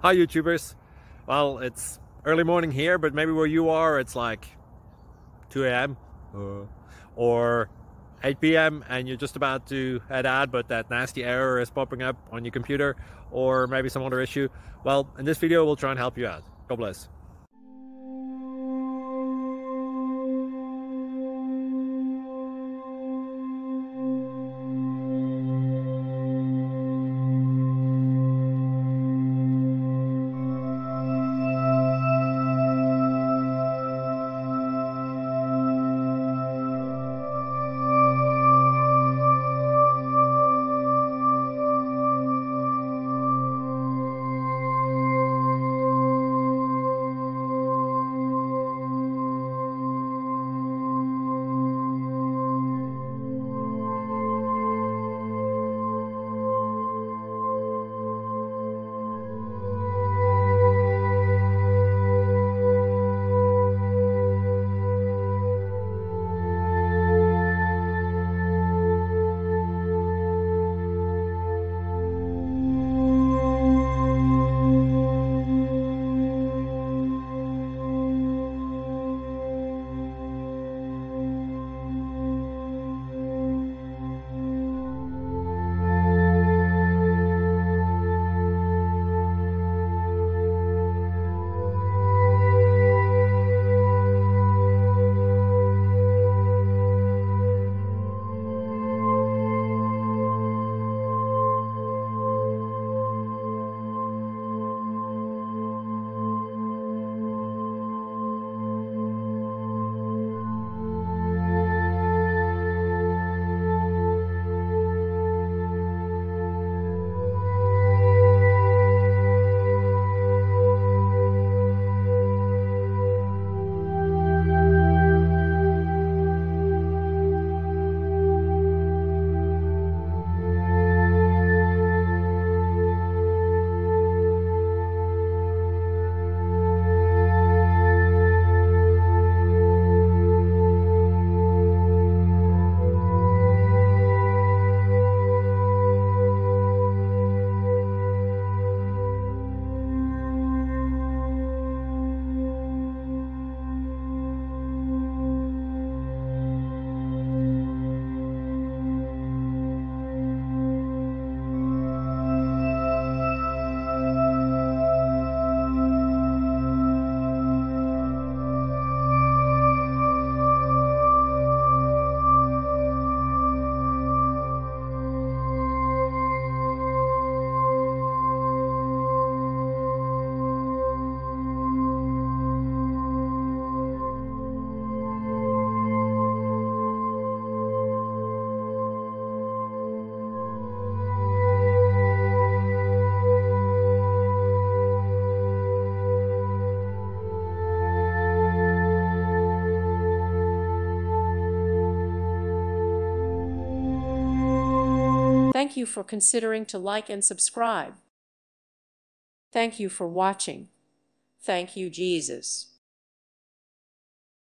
Hi YouTubers. Well, it's early morning here, but maybe where you are it's like 2 a.m. or 8 p.m. and you're just about to head out, but that nasty error is popping up on your computer, or maybe some other issue. Well, in this video we'll try and help you out. God bless. Thank you for considering to like and subscribe. Thank you for watching. Thank you, Jesus.